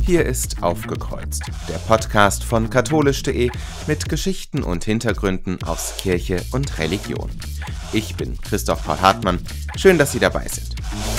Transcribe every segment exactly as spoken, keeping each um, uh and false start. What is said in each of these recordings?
Hier ist Aufgekreuzt, der Podcast von katholisch punkt de mit Geschichten und Hintergründen aus Kirche und Religion. Ich bin Christoph Paul Hartmann. Schön, dass Sie dabei sind.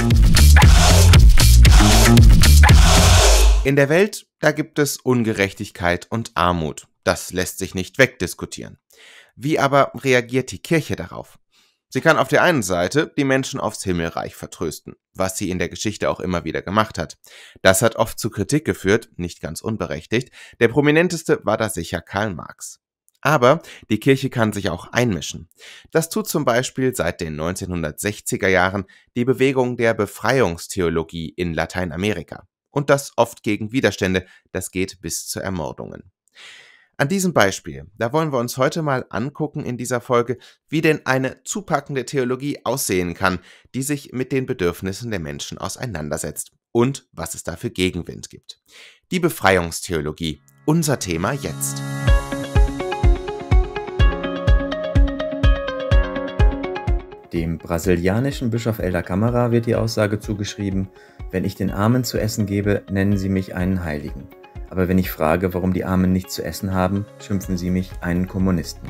In der Welt, da gibt es Ungerechtigkeit und Armut. Das lässt sich nicht wegdiskutieren. Wie aber reagiert die Kirche darauf? Sie kann auf der einen Seite die Menschen aufs Himmelreich vertrösten, was sie in der Geschichte auch immer wieder gemacht hat. Das hat oft zu Kritik geführt, nicht ganz unberechtigt. Der prominenteste war da sicher Karl Marx. Aber die Kirche kann sich auch einmischen. Das tut zum Beispiel seit den neunzehnhundertsechziger Jahren die Bewegung der Befreiungstheologie in Lateinamerika. Und das oft gegen Widerstände, das geht bis zu Ermordungen. An diesem Beispiel, da wollen wir uns heute mal angucken in dieser Folge, wie denn eine zupackende Theologie aussehen kann, die sich mit den Bedürfnissen der Menschen auseinandersetzt und was es da für Gegenwind gibt. Die Befreiungstheologie, unser Thema jetzt. Dem brasilianischen Bischof Helder Câmara wird die Aussage zugeschrieben: Wenn ich den Armen zu essen gebe, nennen sie mich einen Heiligen. Aber wenn ich frage, warum die Armen nichts zu essen haben, schimpfen sie mich einen Kommunisten.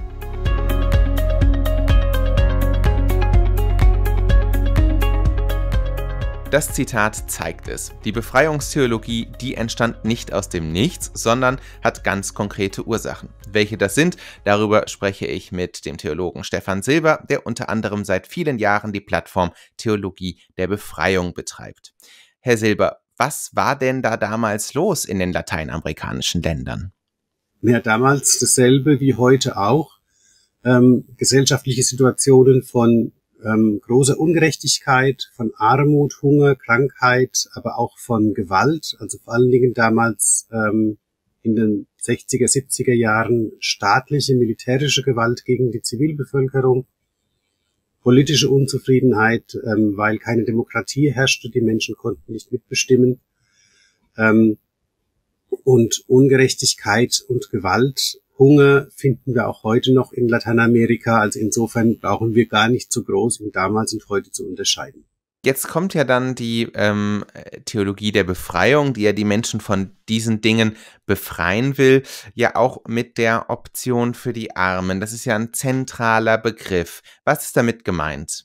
Das Zitat zeigt es. Die Befreiungstheologie, die entstand nicht aus dem Nichts, sondern hat ganz konkrete Ursachen. Welche das sind, darüber spreche ich mit dem Theologen Stefan Silber, der unter anderem seit vielen Jahren die Plattform Theologie der Befreiung betreibt. Herr Silber, was war denn da damals los in den lateinamerikanischen Ländern? Ja, damals dasselbe wie heute auch. Ähm, gesellschaftliche Situationen von ähm, großer Ungerechtigkeit, von Armut, Hunger, Krankheit, aber auch von Gewalt. Also vor allen Dingen damals ähm, in den sechziger, siebziger Jahren staatliche, militärische Gewalt gegen die Zivilbevölkerung. Politische Unzufriedenheit, ähm, weil keine Demokratie herrschte, die Menschen konnten nicht mitbestimmen. Ähm, und Ungerechtigkeit und Gewalt, Hunger finden wir auch heute noch in Lateinamerika. Also insofern brauchen wir gar nicht so groß in damals und heute zu unterscheiden. Jetzt kommt ja dann die ähm, Theologie der Befreiung, die ja die Menschen von diesen Dingen befreien will, ja auch mit der Option für die Armen. Das ist ja ein zentraler Begriff. Was ist damit gemeint?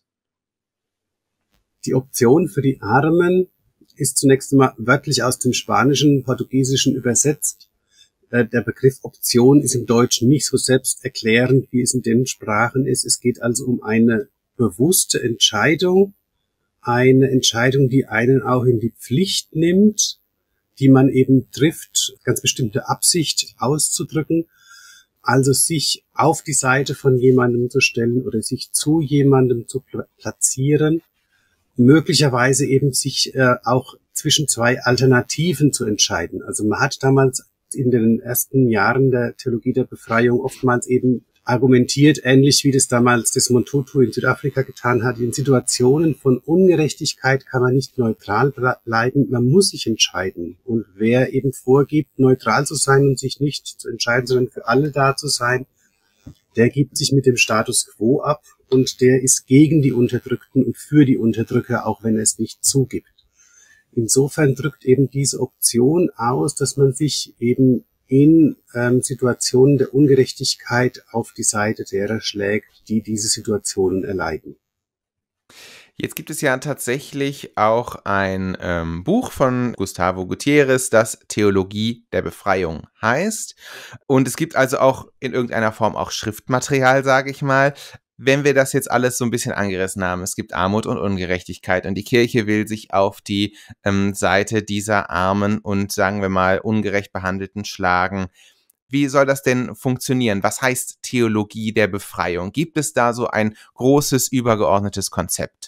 Die Option für die Armen ist zunächst einmal wörtlich aus dem Spanischen, Portugiesischen übersetzt. Äh, der Begriff Option ist im Deutschen nicht so selbsterklärend, wie es in den Sprachen ist. Es geht also um eine bewusste Entscheidung, eine Entscheidung, die einen auch in die Pflicht nimmt, die man eben trifft, ganz bestimmte Absicht auszudrücken, also sich auf die Seite von jemandem zu stellen oder sich zu jemandem zu platzieren, möglicherweise eben sich äh, auch zwischen zwei Alternativen zu entscheiden. Also man hat damals in den ersten Jahren der Theologie der Befreiung oftmals eben argumentiert, ähnlich wie das damals Desmond Tutu in Südafrika getan hat. In Situationen von Ungerechtigkeit kann man nicht neutral bleiben, man muss sich entscheiden. Und wer eben vorgibt, neutral zu sein und sich nicht zu entscheiden, sondern für alle da zu sein, der gibt sich mit dem Status quo ab und der ist gegen die Unterdrückten und für die Unterdrücker, auch wenn er es nicht zugibt. Insofern drückt eben diese Option aus, dass man sich eben in ähm, Situationen der Ungerechtigkeit auf die Seite derer schlägt, die diese Situationen erleiden. Jetzt gibt es ja tatsächlich auch ein ähm, Buch von Gustavo Gutierrez, das Theologie der Befreiung heißt. Und es gibt also auch in irgendeiner Form auch Schriftmaterial, sage ich mal. Wenn wir das jetzt alles so ein bisschen angerissen haben, es gibt Armut und Ungerechtigkeit und die Kirche will sich auf die ähm, Seite dieser Armen und, sagen wir mal, ungerecht Behandelten schlagen. Wie soll das denn funktionieren? Was heißt Theologie der Befreiung? Gibt es da so ein großes, übergeordnetes Konzept?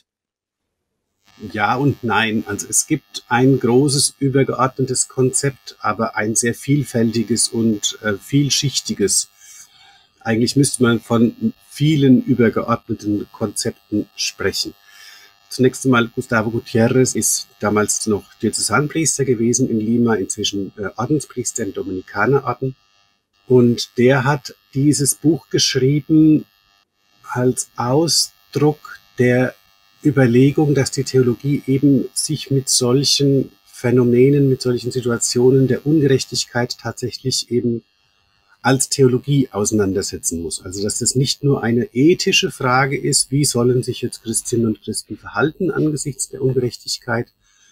Ja und nein. Also es gibt ein großes, übergeordnetes Konzept, aber ein sehr vielfältiges und äh, vielschichtiges. Eigentlich müsste man von vielen übergeordneten Konzepten sprechen. Zunächst einmal, Gustavo Gutierrez ist damals noch Diözesanpriester gewesen in Lima, inzwischen äh, Ordenspriester im Dominikanerorden. Und der hat dieses Buch geschrieben als Ausdruck der Überlegung, dass die Theologie eben sich mit solchen Phänomenen, mit solchen Situationen der Ungerechtigkeit tatsächlich eben als Theologie auseinandersetzen muss. Also dass das nicht nur eine ethische Frage ist, wie sollen sich jetzt Christinnen und Christen verhalten angesichts der Ungerechtigkeit,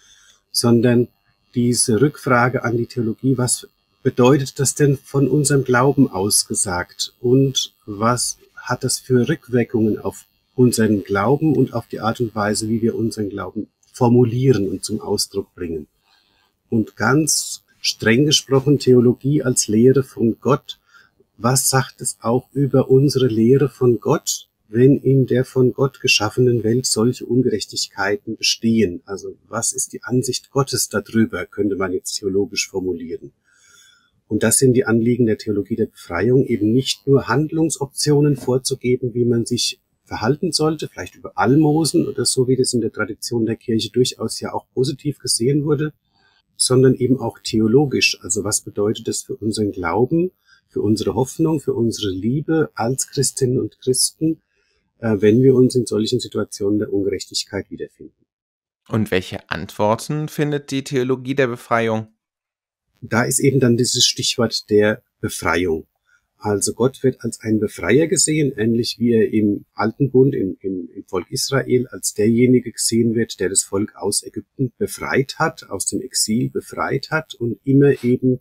sondern diese Rückfrage an die Theologie, was bedeutet das denn von unserem Glauben ausgesagt und was hat das für Rückwirkungen auf unseren Glauben und auf die Art und Weise, wie wir unseren Glauben formulieren und zum Ausdruck bringen. Und ganz streng gesprochen Theologie als Lehre von Gott. Was sagt es auch über unsere Lehre von Gott, wenn in der von Gott geschaffenen Welt solche Ungerechtigkeiten bestehen? Also was ist die Ansicht Gottes darüber, könnte man jetzt theologisch formulieren. Und das sind die Anliegen der Theologie der Befreiung, eben nicht nur Handlungsoptionen vorzugeben, wie man sich verhalten sollte, vielleicht über Almosen oder so, wie das in der Tradition der Kirche durchaus ja auch positiv gesehen wurde, sondern eben auch theologisch. Also was bedeutet das für unseren Glauben, für unsere Hoffnung, für unsere Liebe als Christinnen und Christen, äh, wenn wir uns in solchen Situationen der Ungerechtigkeit wiederfinden. Und welche Antworten findet die Theologie der Befreiung? Da ist eben dann dieses Stichwort der Befreiung. Also Gott wird als ein Befreier gesehen, ähnlich wie er im Alten Bund, im, im, im Volk Israel, als derjenige gesehen wird, der das Volk aus Ägypten befreit hat, aus dem Exil befreit hat und immer eben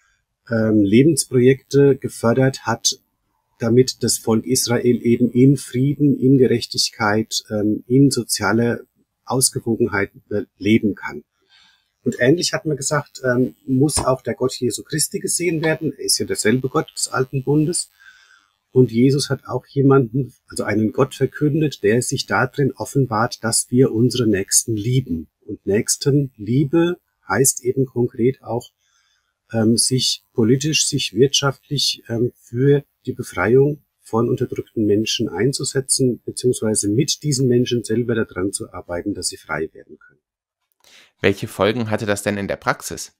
ähm, Lebensprojekte gefördert hat, damit das Volk Israel eben in Frieden, in Gerechtigkeit, ähm, in sozialer Ausgewogenheit leben kann. Und ähnlich hat man gesagt, ähm, muss auch der Gott Jesu Christi gesehen werden. Er ist ja derselbe Gott des Alten Bundes. Und Jesus hat auch jemanden, also einen Gott verkündet, der sich darin offenbart, dass wir unsere Nächsten lieben. Und Nächstenliebe heißt eben konkret auch, ähm, sich politisch, sich wirtschaftlich ähm, für die Befreiung von unterdrückten Menschen einzusetzen, beziehungsweise mit diesen Menschen selber daran zu arbeiten, dass sie frei werden können. Welche Folgen hatte das denn in der Praxis?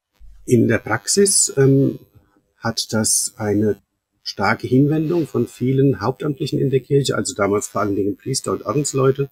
In der Praxis ähm, hat das eine starke Hinwendung von vielen Hauptamtlichen in der Kirche, also damals vor allen Dingen Priester und Ordensleute,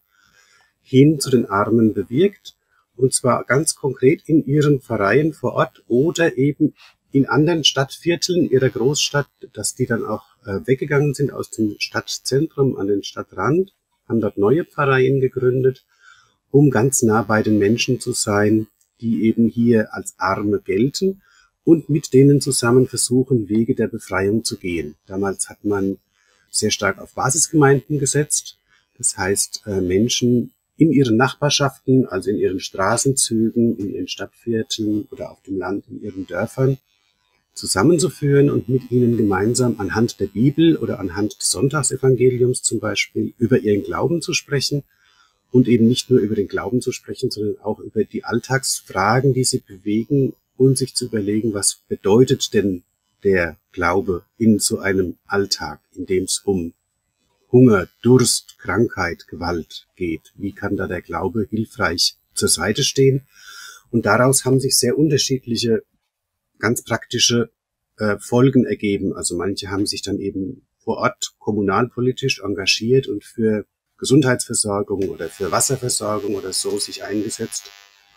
hin zu den Armen bewirkt. Und zwar ganz konkret in ihren Pfarreien vor Ort oder eben in anderen Stadtvierteln ihrer Großstadt, dass die dann auch äh, weggegangen sind aus dem Stadtzentrum an den Stadtrand, haben dort neue Pfarreien gegründet, um ganz nah bei den Menschen zu sein, die eben hier als Arme gelten und mit denen zusammen versuchen, Wege der Befreiung zu gehen. Damals hat man sehr stark auf Basisgemeinden gesetzt. Das heißt, Menschen in ihren Nachbarschaften, also in ihren Straßenzügen, in ihren Stadtvierteln oder auf dem Land, in ihren Dörfern zusammenzuführen und mit ihnen gemeinsam anhand der Bibel oder anhand des Sonntagsevangeliums zum Beispiel über ihren Glauben zu sprechen. Und eben nicht nur über den Glauben zu sprechen, sondern auch über die Alltagsfragen, die sie bewegen und sich zu überlegen, was bedeutet denn der Glaube in so einem Alltag, in dem es um Hunger, Durst, Krankheit, Gewalt geht. Wie kann da der Glaube hilfreich zur Seite stehen? Und daraus haben sich sehr unterschiedliche, ganz praktische äh, Folgen ergeben. Also manche haben sich dann eben vor Ort kommunalpolitisch engagiert und für Gesundheitsversorgung oder für Wasserversorgung oder so sich eingesetzt.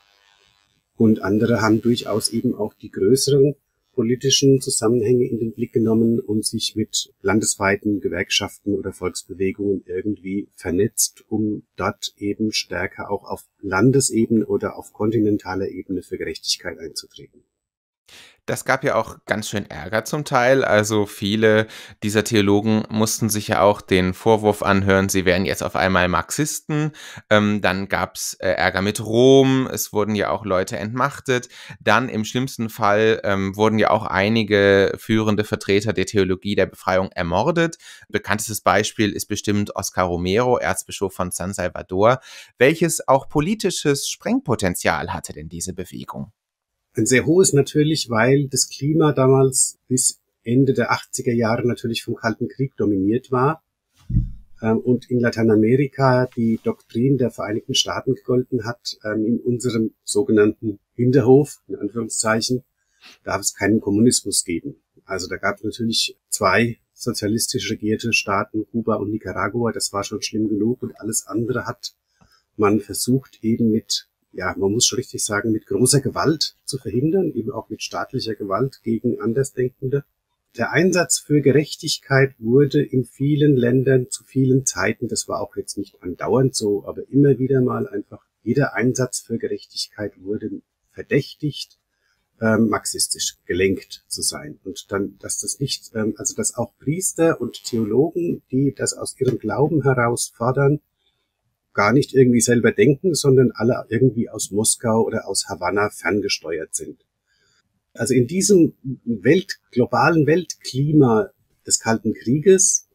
Und andere haben durchaus eben auch die größeren politischen Zusammenhänge in den Blick genommen und sich mit landesweiten Gewerkschaften oder Volksbewegungen irgendwie vernetzt, um dort eben stärker auch auf Landesebene oder auf kontinentaler Ebene für Gerechtigkeit einzutreten. Das gab ja auch ganz schön Ärger zum Teil. Also viele dieser Theologen mussten sich ja auch den Vorwurf anhören, sie wären jetzt auf einmal Marxisten. Ähm, dann gab's äh, Ärger mit Rom. Es wurden ja auch Leute entmachtet. Dann im schlimmsten Fall ähm, wurden ja auch einige führende Vertreter der Theologie der Befreiung ermordet. Bekanntestes Beispiel ist bestimmt Oscar Romero, Erzbischof von San Salvador. Welches auch politisches Sprengpotenzial hatte denn diese Bewegung? Ein sehr hohes natürlich, weil das Klima damals bis Ende der achtziger Jahre natürlich vom Kalten Krieg dominiert war und in Lateinamerika die Doktrin der Vereinigten Staaten gegolten hat, in unserem sogenannten Hinterhof, in Anführungszeichen, darf es keinen Kommunismus geben. Also da gab es natürlich zwei sozialistisch regierte Staaten, Kuba und Nicaragua, das war schon schlimm genug und alles andere hat man versucht eben mit ja, man muss schon richtig sagen, mit großer Gewalt zu verhindern, eben auch mit staatlicher Gewalt gegen Andersdenkende. Der Einsatz für Gerechtigkeit wurde in vielen Ländern zu vielen Zeiten, das war auch jetzt nicht andauernd so, aber immer wieder mal einfach, jeder Einsatz für Gerechtigkeit wurde verdächtigt, ähm, marxistisch gelenkt zu sein. Und dann, dass das nicht, ähm, also dass auch Priester und Theologen, die das aus ihrem Glauben heraus fordern, gar nicht irgendwie selber denken, sondern alle irgendwie aus Moskau oder aus Havanna ferngesteuert sind. Also in diesem Welt, globalen Weltklima des Kalten Krieges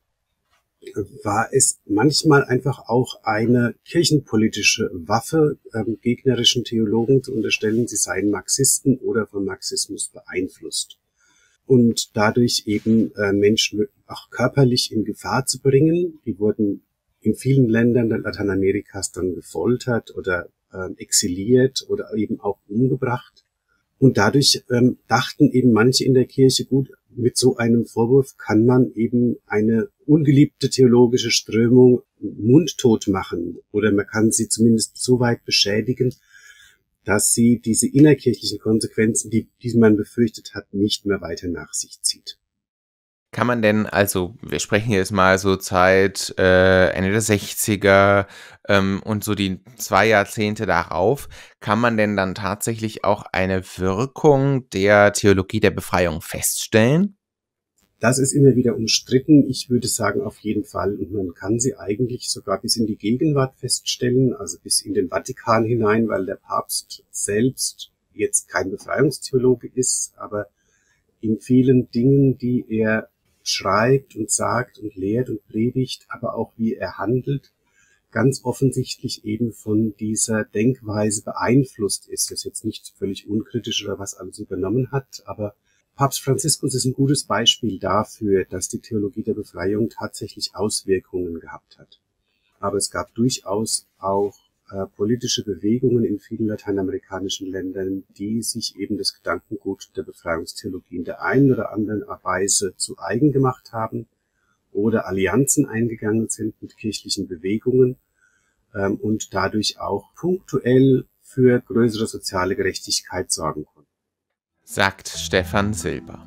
war es manchmal einfach auch eine kirchenpolitische Waffe, ähm, gegnerischen Theologen zu unterstellen, sie seien Marxisten oder vom Marxismus beeinflusst. Und dadurch eben äh, Menschen auch körperlich in Gefahr zu bringen. Die wurden in vielen Ländern Lateinamerikas dann gefoltert oder äh, exiliert oder eben auch umgebracht. Und dadurch ähm, dachten eben manche in der Kirche, gut, mit so einem Vorwurf kann man eben eine ungeliebte theologische Strömung mundtot machen oder man kann sie zumindest so weit beschädigen, dass sie diese innerkirchlichen Konsequenzen, die, die man befürchtet hat, nicht mehr weiter nach sich zieht. Kann man denn, also wir sprechen jetzt mal so Zeit äh, Ende der sechziger ähm, und so die zwei Jahrzehnte darauf, kann man denn dann tatsächlich auch eine Wirkung der Theologie der Befreiung feststellen? Das ist immer wieder umstritten. Ich würde sagen, auf jeden Fall. Und man kann sie eigentlich sogar bis in die Gegenwart feststellen, also bis in den Vatikan hinein, weil der Papst selbst jetzt kein Befreiungstheologe ist, aber in vielen Dingen, die er schreibt und sagt und lehrt und predigt, aber auch wie er handelt, ganz offensichtlich eben von dieser Denkweise beeinflusst ist. Das ist jetzt nicht völlig unkritisch oder was alles übernommen hat, aber Papst Franziskus ist ein gutes Beispiel dafür, dass die Theologie der Befreiung tatsächlich Auswirkungen gehabt hat. Aber es gab durchaus auch äh, politische Bewegungen in vielen lateinamerikanischen Ländern, die sich eben das Gedankengut der Befreiungstheologie in der einen oder anderen Weise zu eigen gemacht haben oder Allianzen eingegangen sind mit kirchlichen Bewegungen ähm, und dadurch auch punktuell für größere soziale Gerechtigkeit sorgen konnten. Sagt Stefan Silber.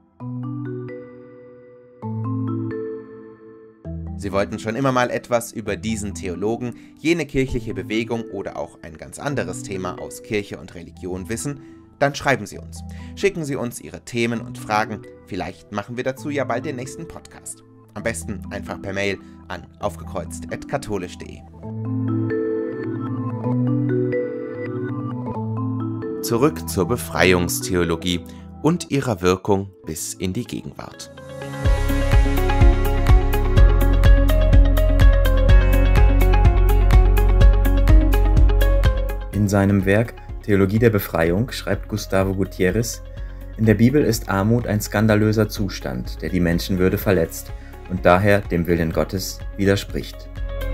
Sie wollten schon immer mal etwas über diesen Theologen, jene kirchliche Bewegung oder auch ein ganz anderes Thema aus Kirche und Religion wissen? Dann schreiben Sie uns. Schicken Sie uns Ihre Themen und Fragen. Vielleicht machen wir dazu ja bald den nächsten Podcast. Am besten einfach per Mail an aufgekreuzt at katholisch punkt de. Zurück zur Befreiungstheologie und ihrer Wirkung bis in die Gegenwart. In seinem Werk Theologie der Befreiung schreibt Gustavo Gutierrez: In der Bibel ist Armut ein skandalöser Zustand, der die Menschenwürde verletzt und daher dem Willen Gottes widerspricht.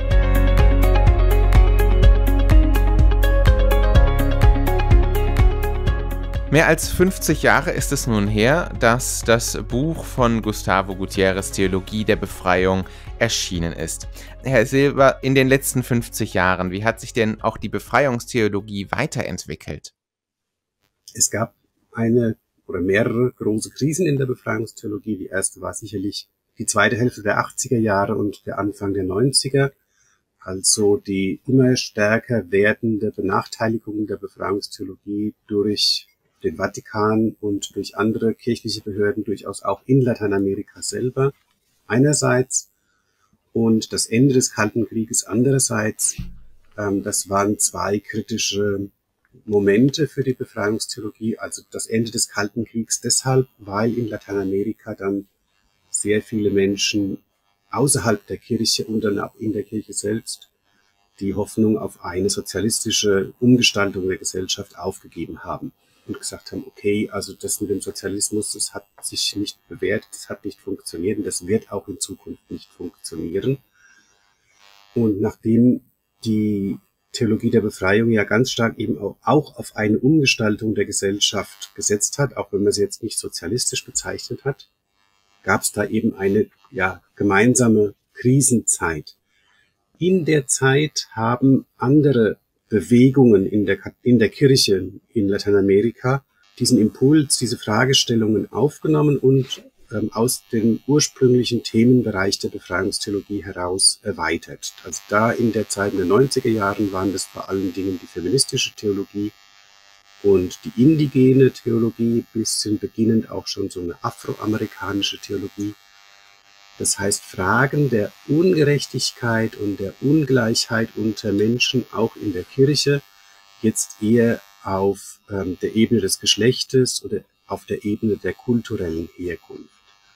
Mehr als fünfzig Jahre ist es nun her, dass das Buch von Gustavo Gutierrez Theologie der Befreiung erschienen ist. Herr Silber, in den letzten fünfzig Jahren, wie hat sich denn auch die Befreiungstheologie weiterentwickelt? Es gab eine oder mehrere große Krisen in der Befreiungstheologie. Die erste war sicherlich die zweite Hälfte der achtziger Jahre und der Anfang der neunziger. Also die immer stärker werdende Benachteiligung der Befreiungstheologie durch den Vatikan und durch andere kirchliche Behörden, durchaus auch in Lateinamerika selber einerseits und das Ende des Kalten Krieges andererseits. Ähm, das waren zwei kritische Momente für die Befreiungstheologie, also das Ende des Kalten Kriegs deshalb, weil in Lateinamerika dann sehr viele Menschen außerhalb der Kirche und dann auch in der Kirche selbst die Hoffnung auf eine sozialistische Umgestaltung der Gesellschaft aufgegeben haben und gesagt haben, okay, also das mit dem Sozialismus, das hat sich nicht bewährt, das hat nicht funktioniert und das wird auch in Zukunft nicht funktionieren. Und nachdem die Theologie der Befreiung ja ganz stark eben auch, auch auf eine Umgestaltung der Gesellschaft gesetzt hat, auch wenn man sie jetzt nicht sozialistisch bezeichnet hat, gab es da eben eine ja gemeinsame Krisenzeit. In der Zeit haben andere Bewegungen in der, in der Kirche in Lateinamerika diesen Impuls, diese Fragestellungen aufgenommen und ähm, aus dem ursprünglichen Themenbereich der Befreiungstheologie heraus erweitert. Also da in der Zeit in den neunziger Jahren waren das vor allen Dingen die feministische Theologie und die indigene Theologie, bisschen beginnend auch schon so eine afroamerikanische Theologie. Das heißt, Fragen der Ungerechtigkeit und der Ungleichheit unter Menschen, auch in der Kirche, jetzt eher auf ähm, der Ebene des Geschlechtes oder auf der Ebene der kulturellen Herkunft.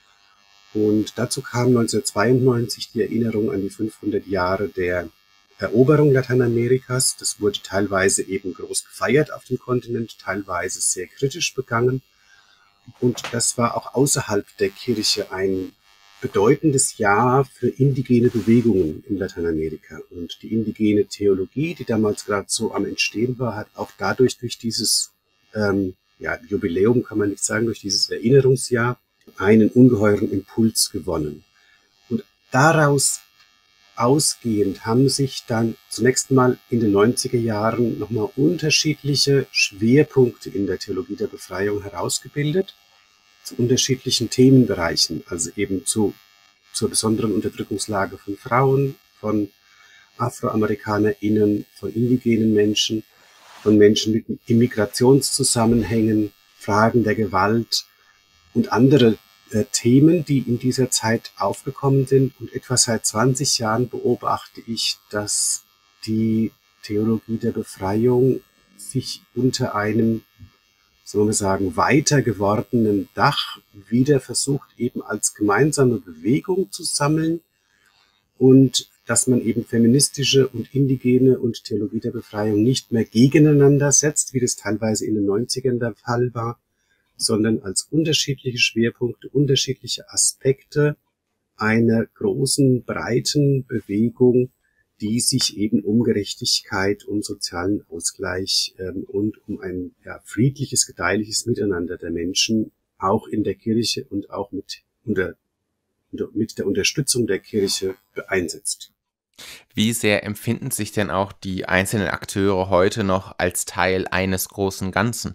Und dazu kam neunzehnhundertzweiundneunzig die Erinnerung an die fünfhundert Jahre der Eroberung Lateinamerikas. Das wurde teilweise eben groß gefeiert auf dem Kontinent, teilweise sehr kritisch begangen. Und das war auch außerhalb der Kirche ein bedeutendes Jahr für indigene Bewegungen in Lateinamerika. Und die indigene Theologie, die damals gerade so am Entstehen war, hat auch dadurch, durch dieses ähm, ja, Jubiläum, kann man nicht sagen, durch dieses Erinnerungsjahr, einen ungeheuren Impuls gewonnen. Und daraus ausgehend haben sich dann zunächst mal in den neunziger Jahren nochmal unterschiedliche Schwerpunkte in der Theologie der Befreiung herausgebildet, zu unterschiedlichen Themenbereichen, also eben zu, zur besonderen Unterdrückungslage von Frauen, von AfroamerikanerInnen, von indigenen Menschen, von Menschen mit Immigrationszusammenhängen, Fragen der Gewalt und andere äh, Themen, die in dieser Zeit aufgekommen sind. Und etwa seit zwanzig Jahren beobachte ich, dass die Theologie der Befreiung sich unter einem, so wir sagen, weiter gewordenen Dach wieder versucht, eben als gemeinsame Bewegung zu sammeln und dass man eben feministische und indigene und Theologie der Befreiung nicht mehr gegeneinander setzt, wie das teilweise in den neunzigern der Fall war, sondern als unterschiedliche Schwerpunkte, unterschiedliche Aspekte einer großen, breiten Bewegung, die sich eben um Gerechtigkeit, um sozialen Ausgleich ähm, und um ein ja, friedliches, gedeihliches Miteinander der Menschen auch in der Kirche und auch mit, unter, mit der Unterstützung der Kirche einsetzt. Wie sehr empfinden sich denn auch die einzelnen Akteure heute noch als Teil eines großen Ganzen?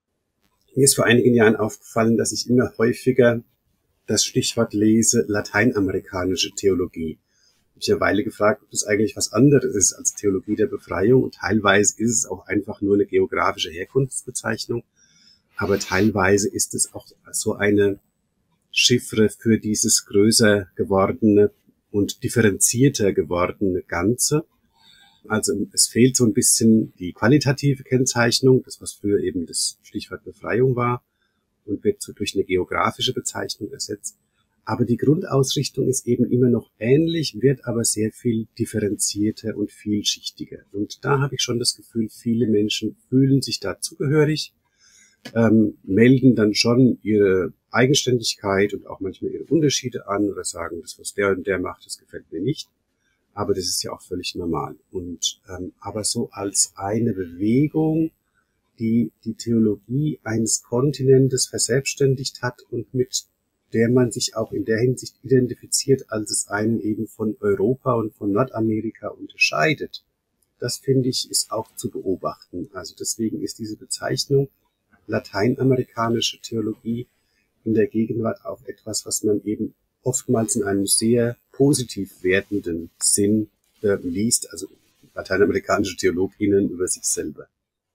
Mir ist vor einigen Jahren aufgefallen, dass ich immer häufiger das Stichwort lese, lateinamerikanische Theologie. Ich habe eine Weile gefragt, ob das eigentlich was anderes ist als Theologie der Befreiung. Und teilweise ist es auch einfach nur eine geografische Herkunftsbezeichnung. Aber teilweise ist es auch so eine Chiffre für dieses größer gewordene und differenzierter gewordene Ganze. Also es fehlt so ein bisschen die qualitative Kennzeichnung, das was früher eben das Stichwort Befreiung war, und wird so durch eine geografische Bezeichnung ersetzt. Aber die Grundausrichtung ist eben immer noch ähnlich, wird aber sehr viel differenzierter und vielschichtiger. Und da habe ich schon das Gefühl, viele Menschen fühlen sich da zugehörig, ähm, melden dann schon ihre Eigenständigkeit und auch manchmal ihre Unterschiede an oder sagen, das, was der und der macht, das gefällt mir nicht. Aber das ist ja auch völlig normal. Und ähm, aber so als eine Bewegung, die die Theologie eines Kontinentes verselbstständigt hat und mit der man sich auch in der Hinsicht identifiziert, als es einen eben von Europa und von Nordamerika unterscheidet. Das, finde ich, ist auch zu beobachten. Also deswegen ist diese Bezeichnung lateinamerikanische Theologie in der Gegenwart auch etwas, was man eben oftmals in einem sehr positiv wertenden Sinn äh, liest, also lateinamerikanische TheologInnen über sich selber.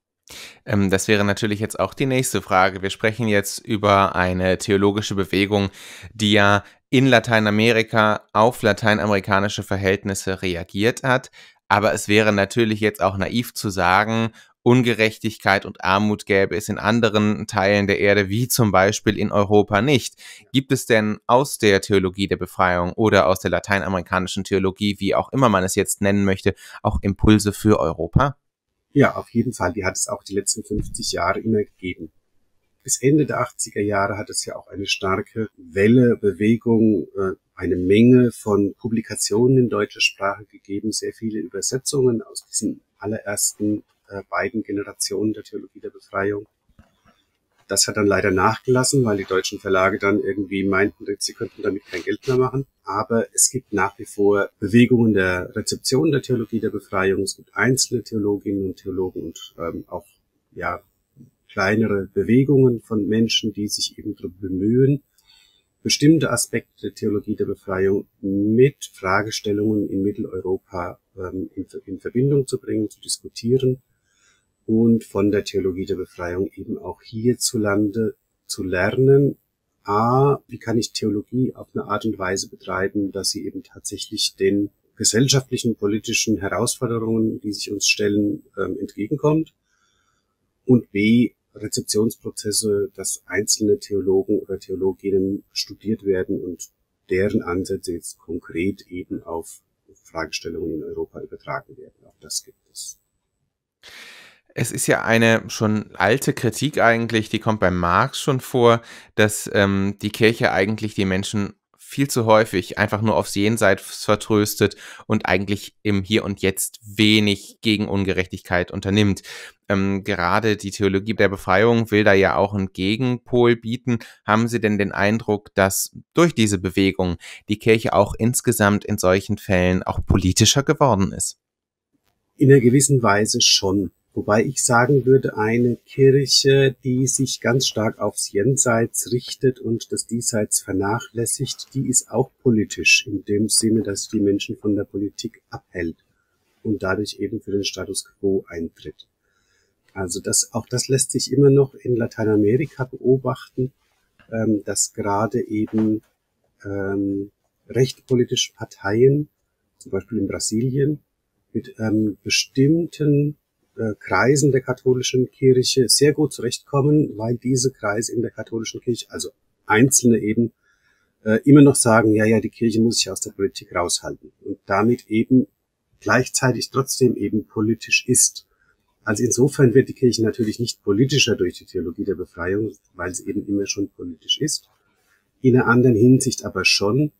Ähm, das wäre natürlich jetzt auch die nächste Frage. Wir sprechen jetzt über eine theologische Bewegung, die ja in Lateinamerika auf lateinamerikanische Verhältnisse reagiert hat. Aber es wäre natürlich jetzt auch naiv zu sagen, Ungerechtigkeit und Armut gäbe es in anderen Teilen der Erde, wie zum Beispiel in Europa, nicht. Gibt es denn aus der Theologie der Befreiung oder aus der lateinamerikanischen Theologie, wie auch immer man es jetzt nennen möchte, auch Impulse für Europa? Ja, auf jeden Fall. Die hat es auch die letzten fünfzig Jahre immer gegeben. Bis Ende der achtziger Jahre hat es ja auch eine starke Welle, Bewegung, eine Menge von Publikationen in deutscher Sprache gegeben, sehr viele Übersetzungen aus diesen allerersten beiden Generationen der Theologie der Befreiung. das hat dann leider nachgelassen, weil die deutschen Verlage dann irgendwie meinten, sie könnten damit kein Geld mehr machen. Aber es gibt nach wie vor Bewegungen der Rezeption der Theologie der Befreiung. Es gibt einzelne Theologinnen und Theologen und ähm, auch ja kleinere Bewegungen von Menschen, die sich eben darum bemühen, bestimmte Aspekte der Theologie der Befreiung mit Fragestellungen in Mitteleuropa ähm, in, in Verbindung zu bringen, zu diskutieren und von der Theologie der Befreiung eben auch hierzulande zu lernen. A, wie kann ich Theologie auf eine Art und Weise betreiben, dass sie eben tatsächlich den gesellschaftlichen, politischen Herausforderungen, die sich uns stellen, ähm, entgegenkommt. Und B, Rezeptionsprozesse, dass einzelne Theologen oder Theologinnen studiert werden und deren Ansätze jetzt konkret eben auf Fragestellungen in Europa übertragen werden. Auch das gibt es. Es ist ja eine schon alte Kritik eigentlich, die kommt bei Marx schon vor, dass ähm, die Kirche eigentlich die Menschen viel zu häufig einfach nur aufs Jenseits vertröstet und eigentlich im Hier und Jetzt wenig gegen Ungerechtigkeit unternimmt. Ähm, gerade die Theologie der Befreiung will da ja auch einen Gegenpol bieten. Haben Sie denn den Eindruck, dass durch diese Bewegung die Kirche auch insgesamt in solchen Fällen auch politischer geworden ist? In einer gewissen Weise schon. Wobei ich sagen würde, eine Kirche, die sich ganz stark aufs Jenseits richtet und das Diesseits vernachlässigt, die ist auch politisch, in dem Sinne, dass sie die Menschen von der Politik abhält und dadurch eben für den Status quo eintritt. Also das, auch das lässt sich immer noch in Lateinamerika beobachten, ähm, dass gerade eben ähm, rechtpolitische Parteien, zum Beispiel in Brasilien, mit ähm, bestimmten Kreisen der katholischen Kirche sehr gut zurechtkommen, weil diese Kreise in der katholischen Kirche, also Einzelne eben, äh, immer noch sagen, ja, ja, die Kirche muss sich aus der Politik raushalten und damit eben gleichzeitig trotzdem eben politisch ist. Also insofern wird die Kirche natürlich nicht politischer durch die Theologie der Befreiung, weil sie eben immer schon politisch ist. In einer anderen Hinsicht aber schon,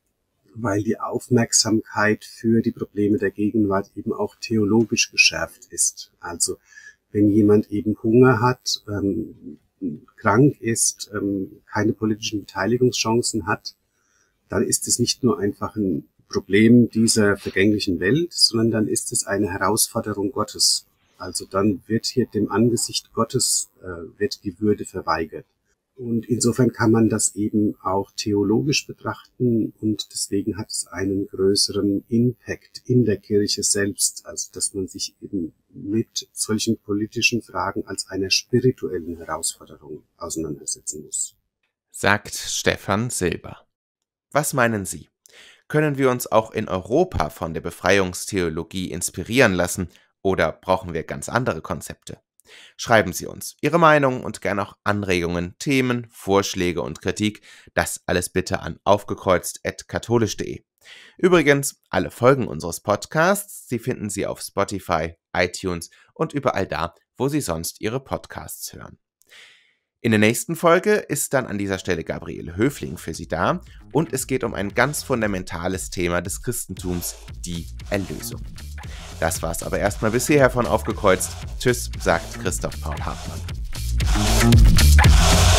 weil die Aufmerksamkeit für die Probleme der Gegenwart eben auch theologisch geschärft ist. Also wenn jemand eben Hunger hat, ähm, krank ist, ähm, keine politischen Beteiligungschancen hat, dann ist es nicht nur einfach ein Problem dieser vergänglichen Welt, sondern dann ist es eine Herausforderung Gottes. Also dann wird hier dem Angesicht Gottes äh, wird die Würde verweigert. Und insofern kann man das eben auch theologisch betrachten und deswegen hat es einen größeren Impact in der Kirche selbst, also dass man sich eben mit solchen politischen Fragen als einer spirituellen Herausforderung auseinandersetzen muss. Sagt Stefan Silber. Was meinen Sie? Können wir uns auch in Europa von der Befreiungstheologie inspirieren lassen oder brauchen wir ganz andere Konzepte? Schreiben Sie uns Ihre Meinung und gerne auch Anregungen, Themen, Vorschläge und Kritik. Das alles bitte an aufgekreuzt at katholisch punkt de. Übrigens, alle Folgen unseres Podcasts, die finden Sie auf Spotify, iTunes und überall da, wo Sie sonst Ihre Podcasts hören. In der nächsten Folge ist dann an dieser Stelle Gabriele Höfling für Sie da und es geht um ein ganz fundamentales Thema des Christentums, die Erlösung. Das war's aber erstmal bis hierher von Aufgekreuzt. Tschüss, sagt Christoph Paul Hartmann.